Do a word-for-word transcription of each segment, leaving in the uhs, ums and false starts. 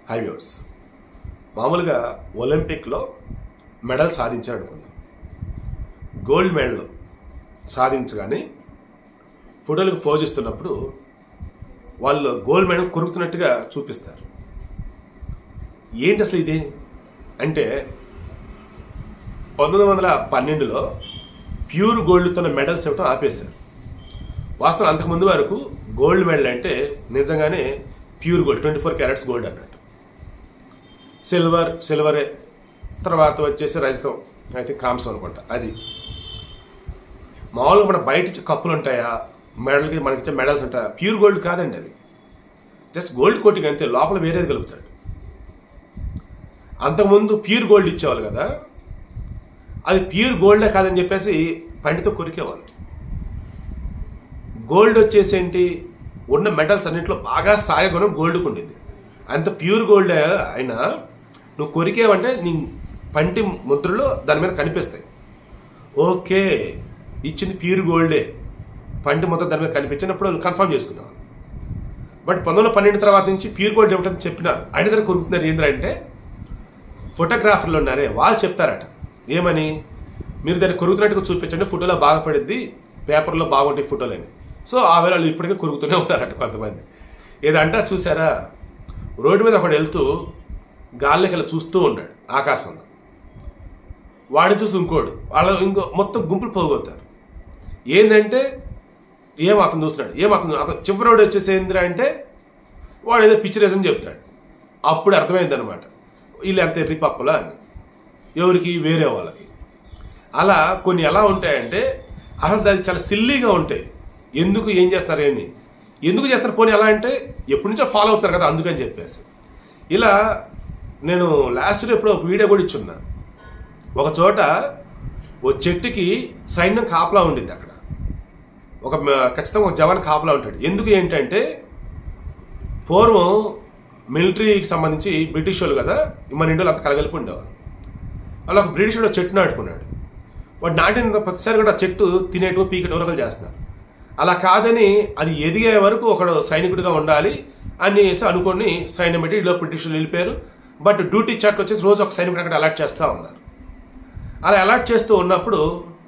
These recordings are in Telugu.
హై వ్యూవర్స్, మామూలుగా ఒలింపిక్లో మెడల్ సాధించారు అనుకుందాం. గోల్డ్ మెడల్ సాధించగానే ఫోటోలకు పోజ్ ఇస్తున్నప్పుడు వాళ్ళు గోల్డ్ మెడల్ కొరుకుతున్నట్టుగా చూపిస్తారు. ఏంటి అసలు ఇది అంటే, పంతొమ్మిది వందల పన్నెండులో ప్యూర్ గోల్డ్తో మెడల్స్ ఇవ్వటం ఆపేశారు. వాస్తవం అంతకుముందు వరకు గోల్డ్ మెడల్ అంటే నిజంగానే pure gold, twenty four carats gold అన్నట్టు. సిల్వర్ సిల్వరే, తర్వాత వచ్చేసి రజతం, అయితే కాంసం అనుకుంటా. అది మామూలుగా మన బయట ఇచ్చే కప్పులు ఉంటాయా, మెడల్కి మనకి ఇచ్చే మెడల్స్ ఉంటాయా, ప్యూర్ గోల్డ్ కాదండి. అవి జస్ట్ గోల్డ్ కోటింగ్ అంతే, లోపల వేరేది కలుపుతాడు. అంతకుముందు ప్యూర్ గోల్డ్ ఇచ్చేవాళ్ళు కదా, అది ప్యూర్ గోల్డే కాదని చెప్పేసి పండితో కొరికేవాళ్ళు. గోల్డ్ వచ్చేసి ఏంటి, ఉన్న మెటల్స్ అన్నింటిలో బాగా సాయగుణం గోల్డ్కు ఉండింది. అంత ప్యూర్ గోల్డ్ అయినా నువ్వు కొరికేవంటే నీ పంటి ముద్రలు దాని మీద కనిపిస్తాయి. ఓకే, ఇచ్చింది ప్యూర్ గోల్డే, పంటి ముద్ర దాని మీద కనిపించినప్పుడు వాళ్ళు కన్ఫర్మ్ చేసుకున్నావు. బట్ పంతొమ్మిది వందల పన్నెండు తర్వాత నుంచి ప్యూర్ గోల్డ్ ఏమిటని చెప్పినారు. అయినా సరే కొరుకుతున్నారు. ఏంటంటే ఫోటోగ్రాఫర్లు ఉన్నారే వాళ్ళు చెప్తారట, ఏమని, మీరు దాన్ని కొరుకుతున్నట్టుగా చూపించండి, ఫోటోలో బాగా పడిద్ది, పేపర్లో బాగుంటాయి ఫోటోలు అని. సో ఆ వేళ వాళ్ళు ఇప్పటికే కొరుకుతూనే ఉన్నారట కొంతమంది. ఏదంటారు చూసారా, రోడ్డు మీద ఒకడు వెళ్తూ గాల్లోకి వెళ్ళి చూస్తూ ఉన్నాడు ఆకాశంలో, వాడిని చూసి ఇంకోడు, వాళ్ళ ఇంకో మొత్తం గుంపులు పోగొతారు. ఏంటంటే ఏం అతను చూస్తున్నాడు, ఏం అతను అతను చివరి రోడ్డు వచ్చేసి ఏంద్రా అంటే వాడు ఏదో పిక్చరేషన్ చెప్తాడు. అప్పుడు అర్థమైందనమాట, వీళ్ళు ఎంత ఎర్రి పప్పులా అని, ఎవరికి, వేరే వాళ్ళకి. అలా కొన్ని ఎలా ఉంటాయంటే అసలు దాన్ని చాలా సిల్లీగా ఉంటాయి. ఎందుకు, ఏం చేస్తారు, ఏంటి, ఎందుకు చేస్తారు, పోనీ ఎలా అంటే ఎప్పటి నుంచో ఫాలో అవుతున్నారు కదా అందుకని చెప్పేసి. ఇలా నేను లాస్ట్ ఇయర్ ఎప్పుడో ఒక వీడియో కూడా ఇచ్చున్నా. ఒక చోట ఓ చెట్టుకి సైన్యం కాపలా ఉండింది. అక్కడ ఒక ఖచ్చితంగా ఒక జవాన్ కాపలా ఉంటాడు. ఎందుకు ఏంటంటే పూర్వం మిలిటరీకి సంబంధించి బ్రిటిష్ వాళ్ళు కదా, మన ఇండియాలో అంత కలగలిపి ఉండేవారు. అలా ఒక బ్రిటిష్ వాడు చెట్టు నాటుకున్నాడు. వాడు నాటిన ప్రతిసారి కూడా చెట్టు తినేటో పీకటో వరకలు చేస్తున్నారు. అలా కాదని అది ఎదిగే వరకు ఒకడు సైనికుడిగా ఉండాలి అనేసి అనుకొని సైన్యం పెట్టి ఇలా బ్రిటిష్ వెళ్ళిపోయారు. బట్ డ్యూటీ చార్ట్ వచ్చేసి రోజు ఒక సైనికుడు అక్కడ అలాట్ చేస్తూ ఉన్నారు. అలా అలాట్ చేస్తూ ఉన్నప్పుడు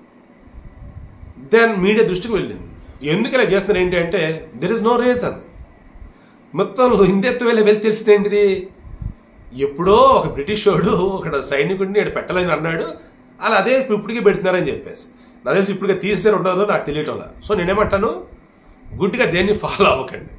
దెన్ మీడియా దృష్టికి వెళ్ళింది. ఎందుకు ఇలా చేస్తున్నారు ఏంటి అంటే, దెర్ ఇస్ నో రీజన్. మొత్తం ఇండెత్తు వెళ్ళి వెళ్ళి తెలిసింది ఏంటిది, ఎప్పుడో ఒక బ్రిటిష్ వాడు ఒక సైనికుడిని ఇక్కడ పెట్టలేని అన్నాడు, అలా అదే ఇప్పటికీ పెడుతున్నారని చెప్పేసి. నాకు తెలిసి ఇప్పటికే తీస్తే ఉండదో నాకు తెలియటంలా. సో నేనేమంటాను, గుడ్డిగా దేన్ని ఫాలో అవ్వకండి.